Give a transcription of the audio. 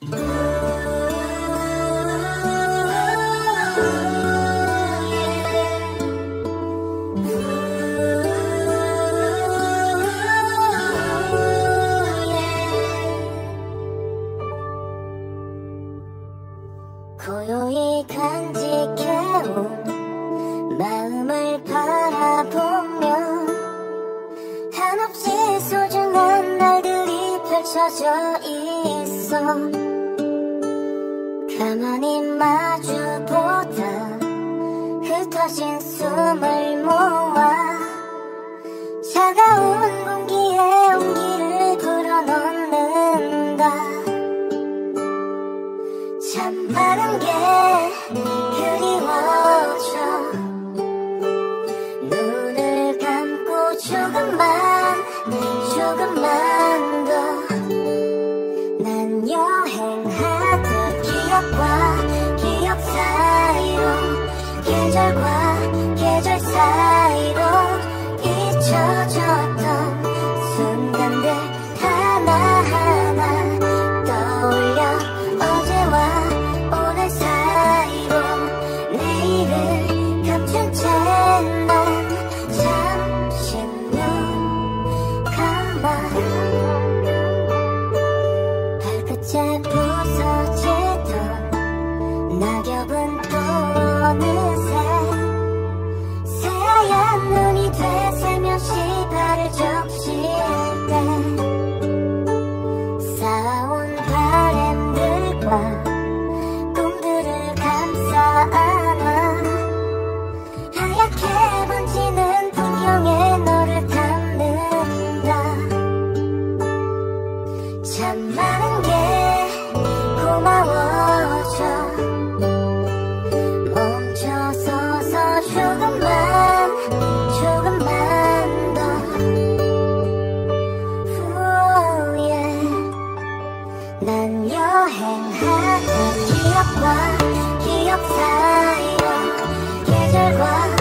고요히 간직해온 마음을 바라보며 한없이 소중한 날들이 펼쳐져 있어. 가만히 마주보다 흩어진 숨을 모아 차가운 공기에 온기를 불어넣는다. 참 많은 게 그리워져. 눈을 감고 조금만 더 난 여행하듯 기억 사이로 계절과 계절 사이로 잊혀졌던 순간들 하나하나 떠올려 어제와 오늘 사이로 내일을 감춘 채 난 잠시 눈 감아 발끝에 부서지던 낙엽은 또 어느새 새하얀 눈이 되새며시 발을 적실 때 쌓아온 바램들과 꿈들을 감싸 안아 하얗게 번지는 풍경에 너를 담는다. 참 많은 게 고마워져. 멈춰서서 조금만 더 후에 난 여행하는 기억 사이로 계절과